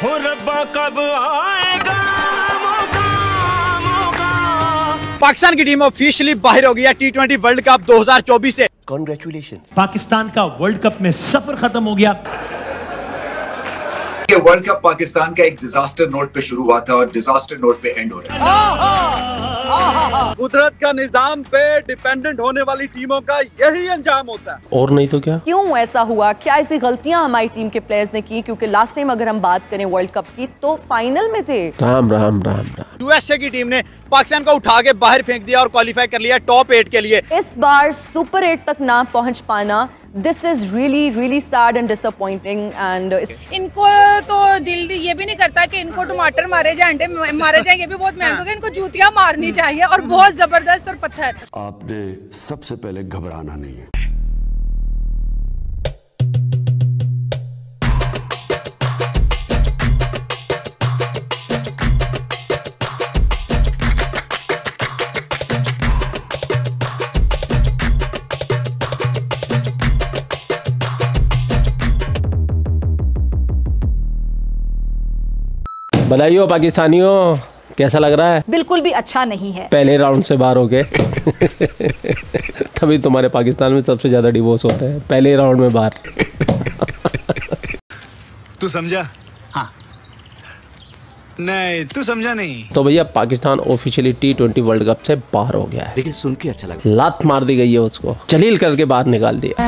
हो रब्बा कब आएगा मौका मौका। पाकिस्तान की टीम ऑफिशियली बाहर हो गई है T20 वर्ल्ड कप 2024 से। कांग्रेचुलेशंस। पाकिस्तान का वर्ल्ड कप में सफर खत्म हो गया। ये वर्ल्ड कप पाकिस्तान का एक डिजास्टर नोट पे शुरू हुआ था और डिजास्टर नोट पे एंड हो रहा है। कुदरत का निजाम पे डिपेंडेंट होने वाली टीमों का यही अंजाम होता है। और नहीं तो क्या? क्यों ऐसा हुआ? क्या ऐसी गलतियां हमारी टीम के प्लेयर्स ने की? क्योंकि लास्ट टाइम अगर हम बात करें वर्ल्ड कप की तो फाइनल में थे। राम राम राम राम। यूएसए की टीम ने पाकिस्तान को उठा के बाहर फेंक दिया और क्वालिफाई कर लिया टॉप 8 के लिए। इस बार सुपर 8 तक ना पहुंच पाना, this is really really sad and disappointing. And इनको तो दिल ये भी नहीं करता कि इनको टमाटर मारे जाए, अंडे मारे जाए, ये भी बहुत महंगा है। इनको जूतियां मारनी चाहिए और बहुत जबरदस्त और पत्थर। आपने सबसे पहले घबराना नहीं है। बधाई हो पाकिस्तानियों, कैसा लग रहा है? बिल्कुल भी अच्छा नहीं है। पहले राउंड से बाहर हो गए। तभी तुम्हारे पाकिस्तान में सबसे ज्यादा डिवोर्स होते हैं, पहले राउंड में बाहर। तू समझा? हाँ। नहीं तू समझा नहीं। तो भैया Pakistan officially T20 world cup से बाहर हो गया है। लेकिन सुन के अच्छा लगा। लात मार दी गई है उसको, जलील करके बाहर निकाल दिया।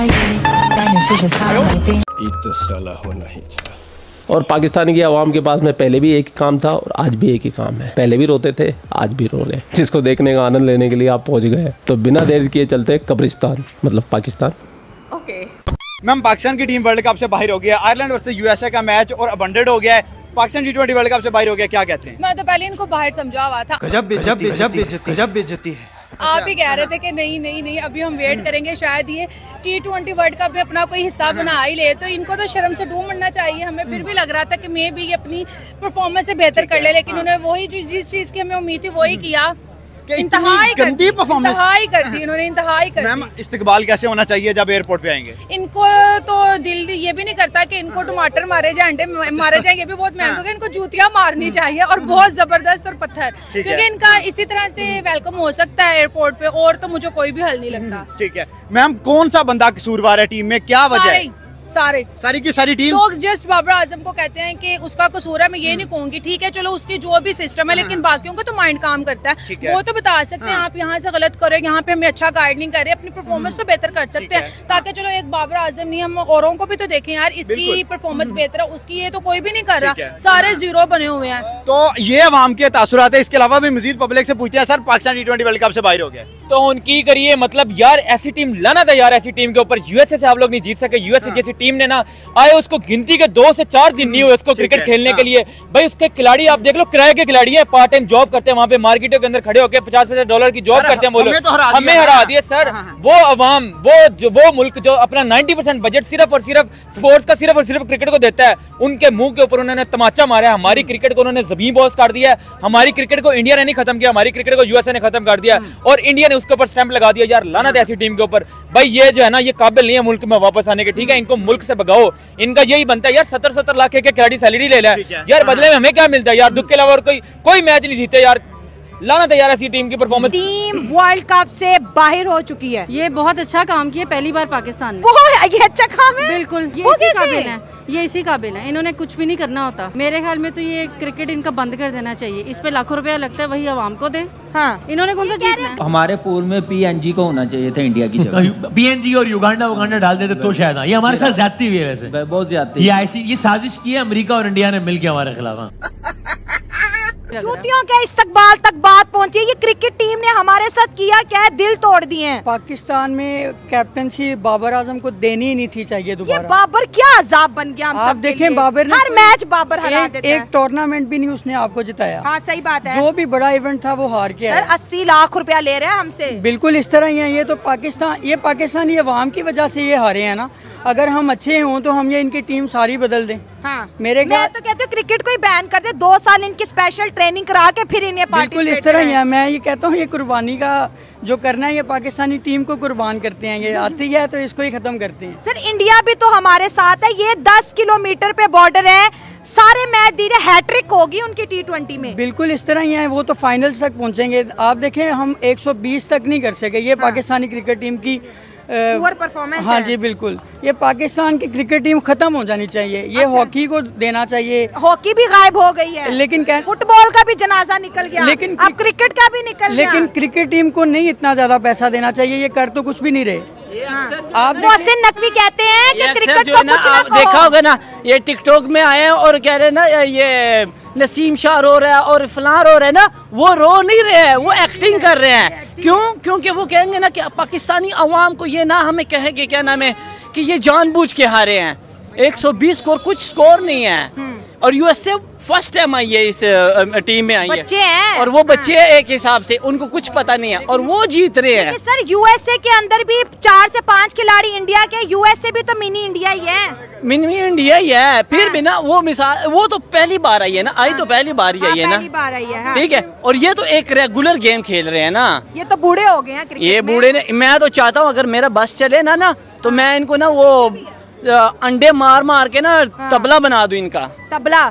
तो साला होना ही था। और पाकिस्तान की आवाम के पास में पहले भी एक ही काम था और आज भी एक ही काम है। पहले भी रोते थे, आज भी रो रहे हैं। जिसको देखने का आनंद लेने के लिए आप पहुंच गए। तो बिना देर किए चलते कब्रिस्तान, मतलब पाकिस्तान। ओके मैम, पाकिस्तान की टीम वर्ल्ड कप से बाहर हो गया। आयरलैंड वर्सेस यूएसए का मैच और अबंडेड हो गया है। पाकिस्तान T20 वर्ल्ड कप से बाहर हो गया, क्या कहते हैं? मैं तो पहले इनको बाहर समझा हुआ था। गजब बेइज्जती है। आप ही कह रहे थे कि नहीं अभी हम वेट करेंगे, शायद ये T20 वर्ल्ड कप में अपना कोई हिस्सा बना ही ले। तो इनको तो शर्म से डूब मरना चाहिए। हमें फिर भी लग रहा था कि मैं भी ये अपनी परफॉर्मेंस से बेहतर कर ले, लेकिन उन्होंने वही जिस चीज की हमें उम्मीद थी वही किया। इंतहाई गंदी परफॉर्मेंस कर दी उन्होंने, इंतहाई कर दी। मैम, इस्तकबाल कैसे होना चाहिए जब एयरपोर्ट पे आएंगे? इनको तो दिल ये भी नहीं करता कि इनको टमाटर मारे जाए, अंडे मारे जाए, ये भी बहुत महंगा है। इनको जूतियां मारनी चाहिए और बहुत जबरदस्त और पत्थर, क्योंकि इनका इसी तरह से वेलकम हो सकता है एयरपोर्ट पे। और तो मुझे कोई भी हल नहीं लगता। ठीक है मैम, कौन सा बंदा कसूरवार है टीम में, क्या वजह है? सारी की सारी टीम लोग जस्ट बाबर आजम को कहते हैं कि उसका कसूर है। मैं ये नहीं कहूंगी, ठीक है चलो उसकी जो भी सिस्टम है, लेकिन बाकियों का तो माइंड काम करता है। वो तो बता सकते हैं आप यहाँ से गलत करो, यहाँ पे हमें अच्छा गाइड नहीं कर रहे, अपनी परफॉर्मेंस तो बेहतर कर सकते हैं। ताकि चलो एक बाबर आजम नहीं, हम औरों को भी तो देखें यार, इसकी परफॉर्मेंस बेहतर है, उसकी ये तो कोई भी नहीं कर रहा, सारे जीरो बने हुए हैं। तो ये अवाम के तासुरात है। इसके अलावा भी मजीद पब्लिक से पूछते हैं, sir Pakistan T20 world cup से बाहर हो गया तो उनकी करिए, मतलब यार ऐसी टीम लाना था यार, ऐसी टीम के ऊपर। यूएसए से आप लोग नहीं जीत सके। यूएसए जैसी टीम ने ना आए, उसको गिनती के 2 से 4 दिन नहीं हुए उसको क्रिकेट खेलने के लिए। भाई उसके खिलाड़ी आप देख लो, किराए के खिलाड़ी हैं, पार्ट टाइम जॉब करते हैं वहां पे मार्केटों के अंदर खड़े होकर $50 की जॉब करते हैं। बोलो हमें हरा दिए सर। वो अवाम, वो मुल्क जो अपना 90% बजट सिर्फ और सिर्फ स्पोर्ट्स का सिर्फ और सिर्फ क्रिकेट को देता है, उनके मुंह के ऊपर उन्होंने तमाचा मारा है। हमारी क्रिकेट को उन्होंने जमीन बॉस कर दिया है। हमारी क्रिकेट को इंडिया ने नहीं खत्म किया, हमारी क्रिकेट को यूएसए ने खत्म कर दिया और इंडिया ने उसके ऊपर स्टैंप लगा दिया। यार लानत ऐसी टीम के ऊपर। भाई ये जो है ना, ये काबिल नहीं है मुल्क में वापस आने के। ठीक है, इनको मुल्क से भगाओ। इनका यही बनता है यार, 70-70 लाख के खिलाड़ी सैलरी ले ले यार, बदले में हमें क्या मिलता है यार? दुख के अलावा और कोई मैच नहीं जीते यार। लाना था यार ऐसी टीम की परफॉर्मेंस। टीम वर्ल्ड कप से बाहर हो चुकी है। ये बहुत अच्छा काम किया पहली बार पाकिस्तान वो ये अच्छा काम है। बिल्कुल, ये इसी काबिल है, ये इसी काबिल है। इन्होंने कुछ भी नहीं करना होता मेरे ख्याल में। तो ये क्रिकेट इनका बंद कर देना चाहिए। इस पे लाखों रुपया लगता है, वही आवाम को दे। हाँ, इन्होंने कौन सा जीतना है? हमारे पूल में PNG को होना चाहिए था इंडिया की जगह। PNG और युगांडा डाल देते तो शायद। ये हमारे साथ ज्यादती हुई है वैसे, बहुत ज्यादती। ये साजिश की है अमेरिका और इंडिया ने मिलकर हमारे खिलाफ। चूतियों के इस्तकबाल तक बात पहुंची। ये क्रिकेट टीम ने हमारे साथ किया क्या है, दिल तोड़ दिए हैं। पाकिस्तान में कैप्टनसी बाबर आजम को देनी ही नहीं थी चाहिए दोबारा। ये बाबर क्या अजाब बन गया हम सब। आप देखें बाबर ने हर मैच बाबर हरा देता है। एक टूर्नामेंट भी नहीं उसने आपको जिताया। हाँ सही बात है। जो भी बड़ा इवेंट था वो हार के सर 80 लाख रुपया ले रहे हैं हमसे। बिल्कुल इस तरह ही है। ये तो पाकिस्तानी अवाम की वजह से ये हारे हैं ना। अगर हम अच्छे हों तो हम ये इनकी टीम सारी बदल दें। हाँ। मैं तो कहती हूँ क्रिकेट को ही बैन कर दे, 2 साल इनकी स्पेशल ट्रेनिंग करा के फिर इन्हें बिल्कुल इस तरह ही है। मैं ये कहता हूँ ये कुर्बानी का जो करना है ये पाकिस्तानी टीम को कुर्बान करते हैं, ये आती है तो इसको ही खत्म करते हैं। सर इंडिया भी तो हमारे साथ है, ये 10 किलोमीटर पे बॉर्डर है, सारे मैच धीरे हैट्रिक होगी उनकी T20 में। बिल्कुल इस तरह ही है, वो तो फाइनल्स तक पहुंचेंगे। आप देखें हम 120 तक नहीं कर सके, ये पाकिस्तानी क्रिकेट टीम की पुअर परफॉर्मेंस। हाँ जी बिल्कुल, ये पाकिस्तान की क्रिकेट टीम खत्म हो जानी चाहिए। ये हॉकी को देना चाहिए। हॉकी भी गायब हो गई है, लेकिन फुटबॉल का भी जनाजा निकल गया, लेकिन अब क्रिकेट का भी निकल गया। लेकिन क्रिकेट टीम को नहीं इतना ज्यादा पैसा देना चाहिए, ये कर तो कुछ भी नहीं रहे। आप मोहसिन नकवी कहते हैं कि क्रिकेट को कुछ आप देखा होगा ना, ये टिकटॉक में आए हैं और कह रहे हैं ना ये नसीम शाह रो रहा है और फलां रो रहा है ना, वो रो नहीं रहे हैं, वो एक्टिंग कर रहे हैं। क्यों? क्योंकि वो कहेंगे ना कि पाकिस्तानी अवाम को ये ना हमें कहेंगे क्या नाम है कि ये जानबूझ के हारे हैं। 120 स्कोर कुछ स्कोर नहीं है, और यूएसए फर्स्ट टाइम आई है इस टीम में आई है, और वो बच्चे हैं एक हिसाब से, उनको कुछ पता नहीं है और वो जीत रहे हैं। सर यूएसए के अंदर भी 4 से 5 खिलाड़ी इंडिया के, यूएसए भी तो मिनी इंडिया ही है। मिनी इंडिया ही है, फिर भी ना वो मिसाल, वो तो पहली बार आई है ना, आई तो पहली बार ही आई है ना, पहली बार आई है। ठीक है, और ये तो एक रेगुलर गेम खेल रहे हैं ना, ये तो बूढ़े हो गए हैं क्रिकेट ये बूढ़े ने। मैं तो चाहता हूँ अगर मेरा बस चले ना तो मैं इनको ना वो अंडे मार मार के ना तबला बना दूं इनका। तबला।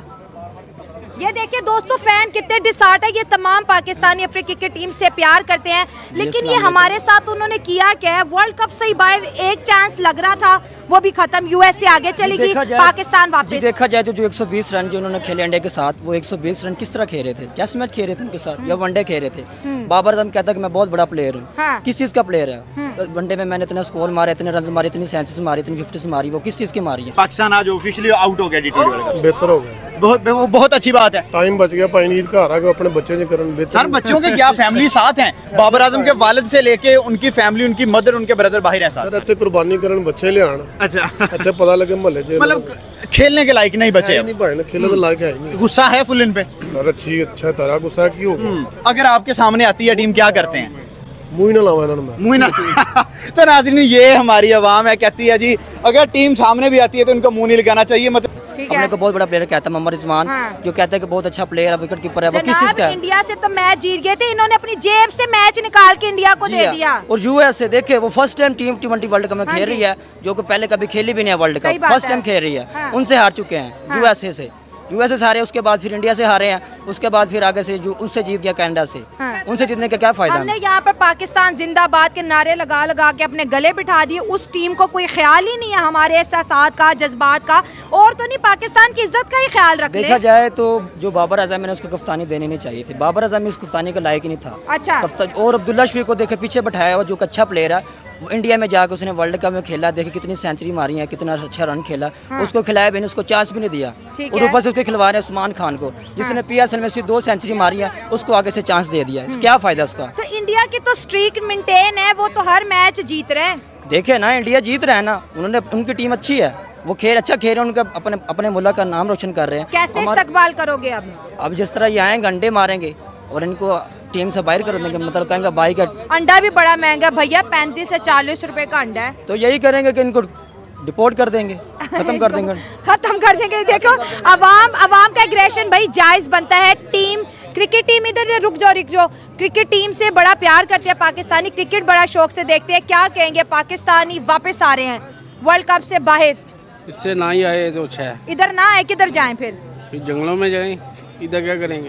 ये देखिए दोस्तों फैन कितने डिसहार्ट है, ये तमाम पाकिस्तानी अपनी क्रिकेट टीम से प्यार करते हैं, लेकिन ये हमारे साथ उन्होंने किया क्या है, वर्ल्ड कप से ही बाहर एक चांस लग रहा था, वो भी खत्म, यूएसए आगे चली गई, पाकिस्तान वापस। देखा जाए तो जो 120 रन जो उन्होंने खेले इंडिया के साथ, वो 120 रन किस तरह खेल रहे थे? टेस्ट मैच खेल रहे थे उनके साथ या वनडे खेल रहे थे? बाबर आजम कहता है कि मैं बहुत बड़ा प्लेयर हूँ। हाँ। किस चीज़ का प्लेयर है? वनडे में मैंने इतना स्कोर मारे, इतने रन मारे, इतनी सेंचुरीज मारी, इतनी 50 मारी, वो किस चीज़ की मारी है? पाकिस्तान आज ऑफिशियली आउट हो गया T20 वर्ल्ड कप। बेहतर हो गया, बहुत अच्छी बात है। टाइम बच गया, पाइन का आ अपने बच्चे ने करन। सर बच्चों के क्या फैमिली साथ हैं, बाबर आजम के वालिद से लेके उनकी फैमिली, उनकी मदर, उनके ब्रदर बाहर हैं साथ। इतने कुर्बानी करन बच्चे ले आना। अच्छा, इतने पता लगे मोहल्ले च, मतलब खेलने के लायक नहीं बचे, नहीं भाई, खेलने के लायक है नहीं। गुस्सा है फुल इन पे सर? अच्छा तरह गुस्सा क्यों? अगर आपके सामने आती है टीम क्या करते हैं? मुँह ना लावा इन्होंने, मुँह ना। तो नाज़रीन ये हमारी आवाम है, कहती है जी अगर टीम सामने भी आती है तो उनको मुँह नहीं लगाना चाहिए। मतलब हमने को बहुत बड़ा प्लेयर कहता है मोहम्मद रिजवान, जो कहता है कि बहुत अच्छा प्लेयर है, विकेट कीपर है, वो किस चीज का है? इंडिया से तो मैच जीत गए थे, इन्होंने अपनी जेब से मैच निकाल के इंडिया को दे दिया। और यूएसए देखे वो first time T20 world cup में खेल रही है, जो कि पहले कभी खेली भी नहीं है वर्ल्ड कप, फर्स्ट टाइम खेल रही है। उनसे हार चुके हैं यूएसए से हारे, उसके बाद फिर इंडिया से हारे हैं, उसके बाद फिर आगे से जो उनसे जीत गया कनाडा से। उनसे जीतने का क्या फायदा? हमने यहाँ पर पाकिस्तान जिंदाबाद के नारे लगा लगा के अपने गले बिठा दिए, उस टीम को कोई ख्याल ही नहीं है हमारे एहसासात का, जज्बात का, और तो नहीं पाकिस्तान की इज्जत का ही ख्याल रख ले। देखा जाए तो जो बाबर आजम ने उसको कप्तानी देनी नहीं चाहिए थी, बाबर आजम इस कप्तानी के लायक ही नहीं था। अच्छा। और अब्दुल्ला शफीक को देखे पीछे बैठाया हुआ, जो अच्छा प्लेयर है, वो इंडिया में जाकर उसने वर्ल्ड कप में खेला, देखे कितनी सेंचुरी मारी है, कितना अच्छा रन खेला, उसको खिलाया भी नहीं, उसको चांस भी नहीं दिया। और ऊपर से उसके खिलवा रहे उस्मान खान को, जिसने PSL में सिर्फ 2 सेंचुरी मारी है, उसको आगे से चांस दे दिया। क्या फायदा उसका? तो इंडिया की तो स्ट्रीक मेंटेन है, वो तो हर मैच जीत रहे हैं। देखे ना इंडिया जीत रहा है ना, उन्होंने, उनकी टीम अच्छी है, वो खेल अच्छा खेल रहे हैं, उनका अपने मुल्क का नाम रोशन कर रहे हैं। कैसे इस्तकबाल करोगे अब जिस तरह ये आएंगे, अंडे मारेंगे और इनको टीम से बाहर कर देंगे, मतलब कहेंगे भाई का अंडा भी बड़ा महंगा भैया, 35 से 40 रुपए का अंडा है। तो यही करेंगे कि इनको डिपोर्ट कर देंगे, खत्म कर देंगे, खत्म कर देंगे। देखो अवाम का एग्रेशन भाई जायज बनता है। टीम क्रिकेट टीम इधर रुक जाओ, क्रिकेट टीम से बड़ा प्यार करते हैं पाकिस्तानी, क्रिकेट बड़ा शौक से देखते हैं। क्या कहेंगे, पाकिस्तानी वापस आ रहे हैं वर्ल्ड कप से बाहर, इससे ना ही आए तो अच्छा है। इधर ना आए किधर जाएं फिर जंगलों में जाएं, इधर क्या करेंगे?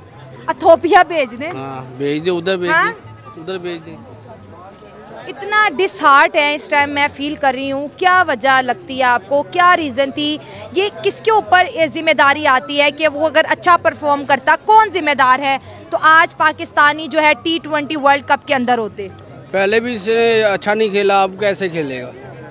अथोपिया भेज दें। भेज दे, उधर भेज दे, उधर भेज दे। इतना डिसहार्ट है इस टाइम, मैं फील कर रही हूँ। क्या वजह लगती है आपको, क्या रीज़न थी, ये किसके ऊपर जिम्मेदारी आती है कि वो अगर अच्छा परफॉर्म करता, कौन जिम्मेदार है? तो आज पाकिस्तानी जो है T20 वर्ल्ड कप के अंदर होते, पहले भी इसने अच्छा नहीं खेला, अब कैसे खेलेगा?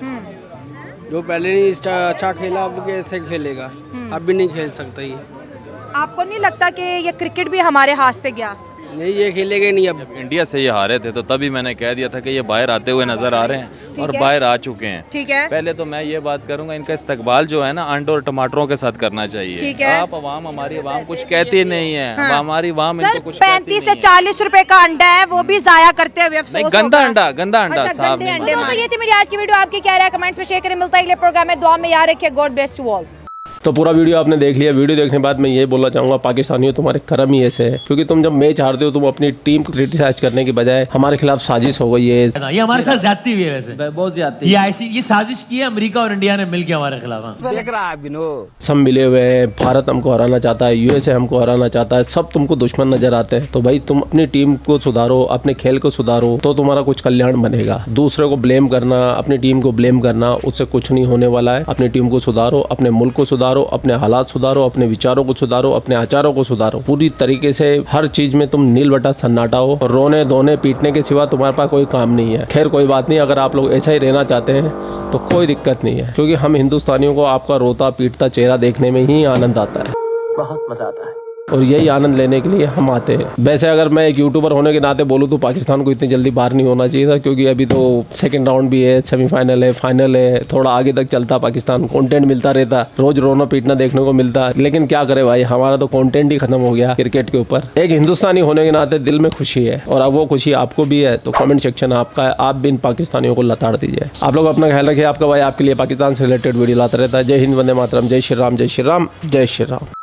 जो पहले नहीं अच्छा खेला, अब कैसे खेलेगा? अब भी नहीं खेल सकता ये। आपको नहीं लगता कि ये क्रिकेट भी हमारे हाथ से गया? नहीं ये खेलेंगे नहीं अब। इंडिया से ये हारे थे तो तभी मैंने कह दिया था कि ये बाहर आते हुए नजर आ रहे हैं और बाहर आ चुके हैं। ठीक है, पहले तो मैं ये बात करूंगा, इनका इस्तकबाल जो है ना अंडे और टमाटरों के साथ करना चाहिए। ठीक है, आप अवाम, हमारी अवाम कुछ कहती नहीं है। हाँ। हमारी अवाम इनको कुछ 35 से 40 रुपए का अंडा है, वो भी जाया करते हुए अफसोस। गंदा अंडा साहब। ये थी मेरी आज की वीडियो, आपकी क्या राय कमेंट्स में शेयर करें। मिलता है अगले प्रोग्राम में, दुआ में याद रखिए। God bless you all. तो पूरा वीडियो आपने देख लिया। वीडियो देखने के बाद मैं ये बोलना चाहूँगा, पाकिस्तानियों तुम्हारे कर्म ही ऐसे है, क्योंकि तुम जब मैच हारते हो तुम अपनी टीम को क्रिटिसाइज करने की बजाय हमारे खिलाफ साजिश हो गई है। ये हमारे साथ ज्यादती हुई है, वैसे बहुत ज्यादती। ये साजिश की है अमेरिका और इंडिया ने मिलकर हमारे खिलाफ। देख रहा है सब मिले हुए हैं, भारत हमको हराना चाहता है, यूएसए हमको हराना चाहता है, सब तुमको दुश्मन नजर आते हैं। तो भाई तुम अपनी टीम को सुधारो, अपने खेल को सुधारो, तो तुम्हारा कुछ कल्याण बनेगा। दूसरे को ब्लेम करना, अपनी टीम को ब्लेम करना, उससे कुछ नहीं होने वाला है। अपनी टीम को सुधारो, अपने मुल्क को सुधारो, अपने हालात सुधारो, अपने विचारों को सुधारो, अपने आचारों को सुधारो। पूरी तरीके से हर चीज में तुम नील बटा सन्नाटा हो और रोने धोने पीटने के सिवा तुम्हारे पास कोई काम नहीं है। खैर कोई बात नहीं, अगर आप लोग ऐसा ही रहना चाहते हैं तो कोई दिक्कत नहीं है, क्योंकि हम हिंदुस्तानियों को आपका रोता पीटता चेहरा देखने में ही आनंद आता है, बहुत मजा आता है, और यही आनंद लेने के लिए हम आते हैं। वैसे अगर मैं एक यूट्यूबर होने के नाते बोलूँ तो पाकिस्तान को इतनी जल्दी बाहर नहीं होना चाहिए था, क्योंकि अभी तो सेकंड राउंड भी है, सेमीफाइनल है, फाइनल है, थोड़ा आगे तक चलता पाकिस्तान, कंटेंट मिलता रहता, रोज रोना पीटना देखने को मिलता। लेकिन क्या करे भाई, हमारा तो कंटेंट ही खत्म हो गया क्रिकेट के ऊपर। एक हिंदुस्तानी होने के नाते दिल में खुशी है, और अब वो खुशी आपको भी है, तो कमेंट सेक्शन आपका है, आप भी इन पाकिस्तानियों को लताड़ दीजिए। आप लोग अपना ख्याल रखिए, आपका भाई आपके लिए पाकिस्तान से रिलेटेड वीडियो लाता रहता है। जय हिंद, वंदे मातरम, जय श्री राम, जय श्री राम, जय श्री राम।